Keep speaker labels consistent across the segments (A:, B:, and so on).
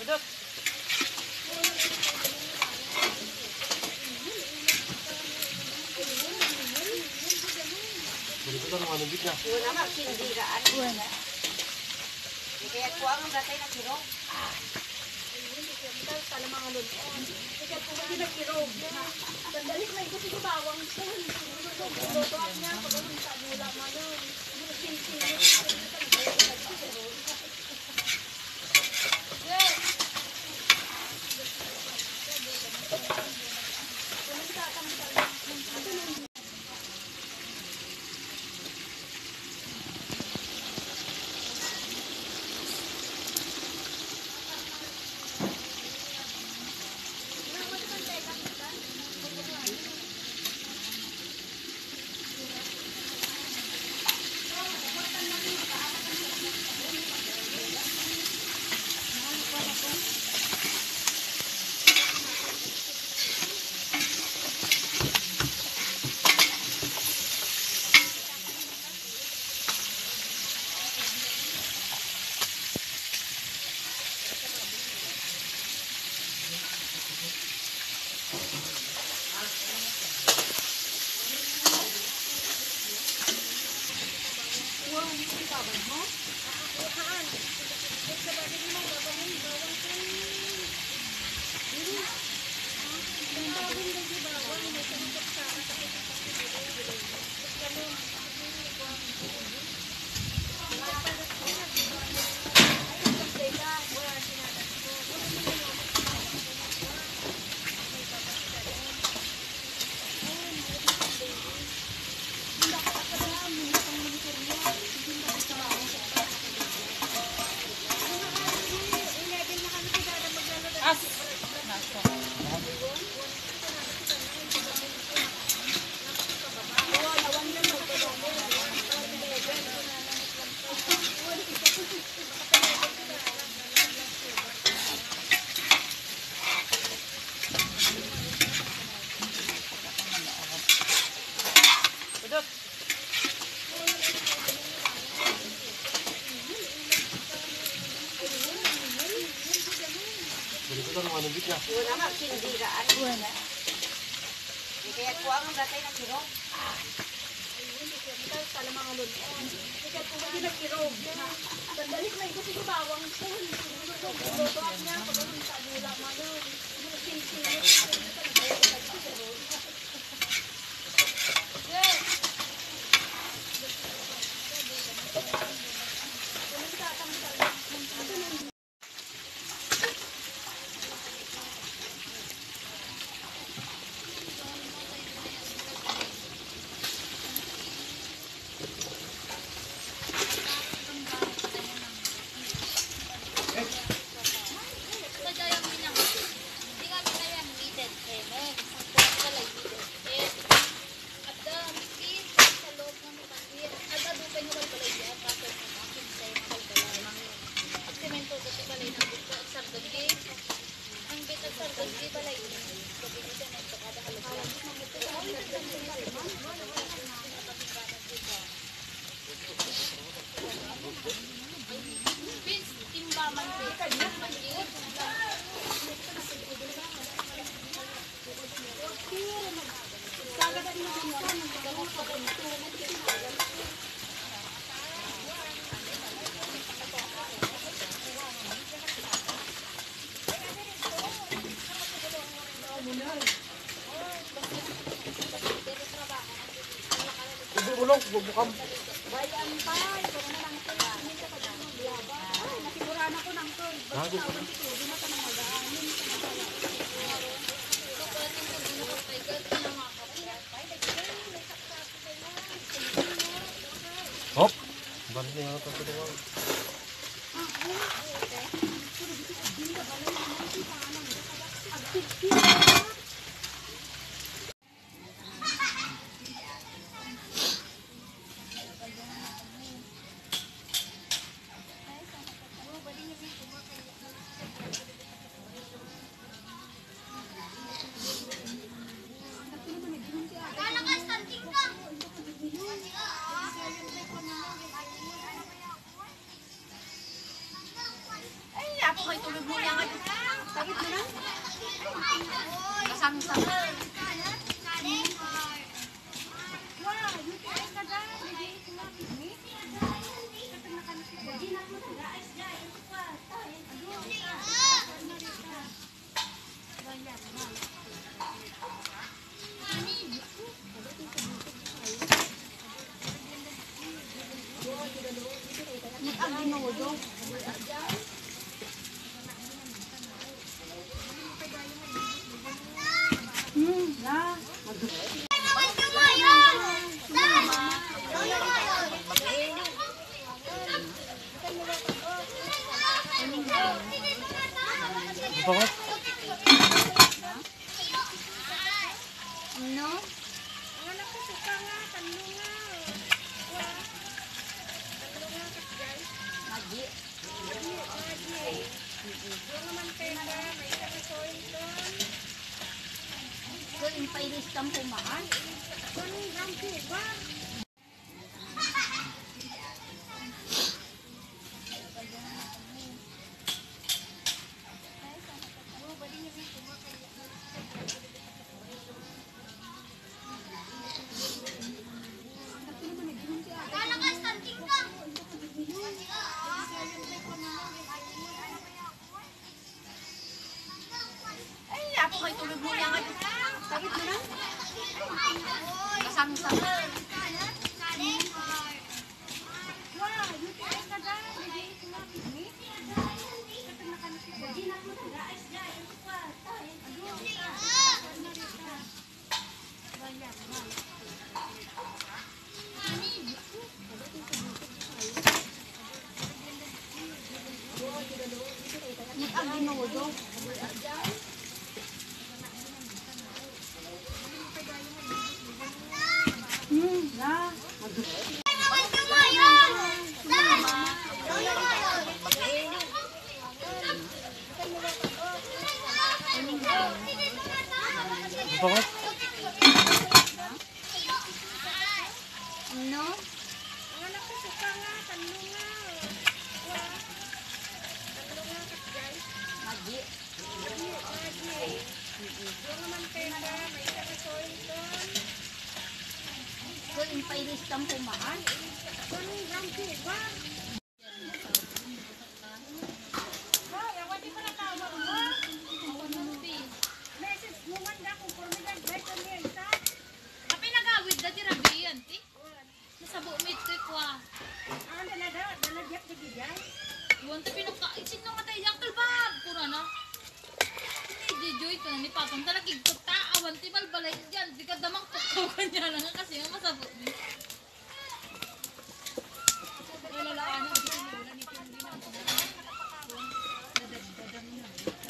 A: Budot.
B: Dito ka naman ang bigla.
C: Iwan naman, sindiraan. Kaya kuha ang datay na kirog. Pala mga lulon. Kaya kuha din na kirog. Sandalik na ito sa bawang ko. Lutuan niya, pagkakong sa mula malun.
B: Dito ka naman ang bigla.
C: Iwan naman, sindiraan. Kaya kuha ang datay na kirog. Pala mga lulon. Kaya kuha din na kirog. Sandalik na ito sa bawang ko. Lutuan niya, pagkakong sa mula malun.
B: Bulong, bubukam.
C: Bayan pa, ito na lang ito. Nasiguraan ako ng ito. Bago pa lang. Di na ka nang mag-aanin.
B: Hop! Balik niya ako sa tuwang.
C: kayo tulog mo yan. Sakit mo na? Kasang-sangan. Ang ginudo.
B: Bakit?
C: No? Magi. So, yung pailis kang pumaan. Ay, ako kayo tulog mo yan. Sakit mo na? Kasang-sangan. Ang ginudo.
B: Bakit?
C: No? Magi. So, yung pailis kang pumaan.
A: Tapi nagawid dati rabi yan, ti. Nasabo mitrik wa. Iwan tapi isin nung matay yang kalbab. Pura na. Hindi joy ko na ni Papang talakig ko awan ti balbalay dyan. Di ka damang tukaw kanya lang kasi nga masabo ni. Lalalaan na. Di ka nila ni Pindi na. Dadagdagan na.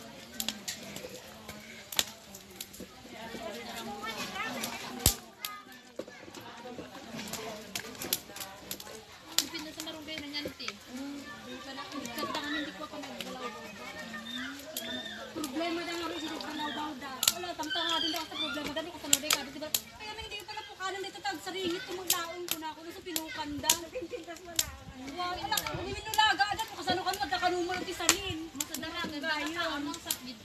A: Ipin na sa marunggay na yan, ti. Kanta kami, hindi ko pa nagbalaw.
C: Problema na nga rin sila palaw-baw da. Wala, tamta nga din daw sa problema dali kasi no ka diba? Kaya may hindi pala po kanan dito tag saringit ko maglaon ko na ako sa pinukan da. Napintintas mo na. Wala, hindi minulaga adat mo kasano kan magkakanumol ti sanin.
A: Masadaragan na kasaan ng sakit.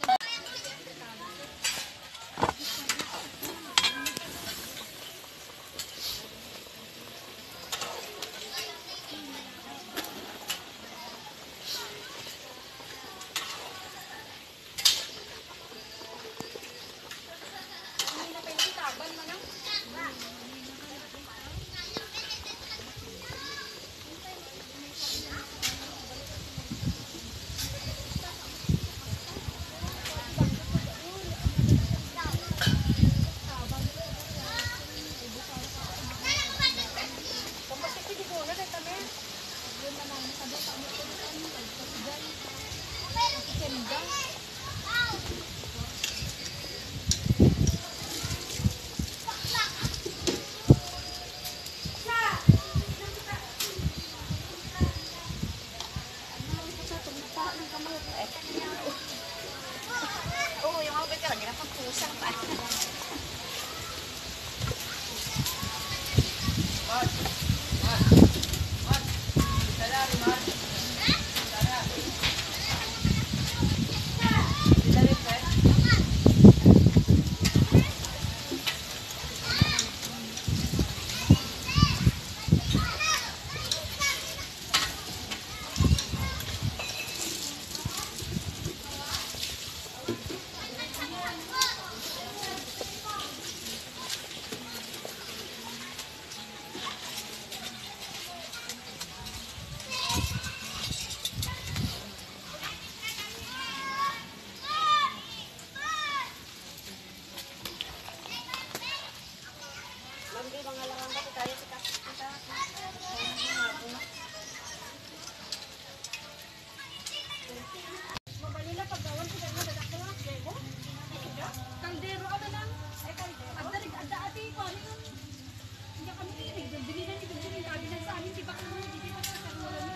C: Kaldero ano lang. Adda ati ko ano yung hindi kami binigyan ni Bidyo yung gabi sa amin di ba kamo hindi pa sa wala ni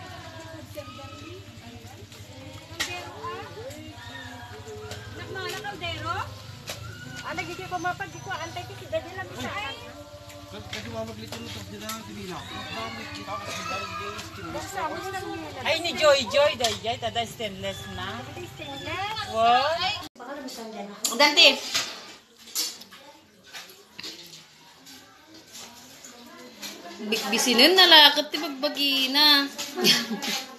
C: kaldero Nagmala kaldero?
D: Lagi ko mapag di ko antay ko si daddy lang sa ay.
B: Kasi mamaglito nito din na tibina.
D: Basta mo lang niya.
E: Ay ni Joy dahil tada stainless na. What?
F: Dante. Bisinin na lakot ti pagbagi na.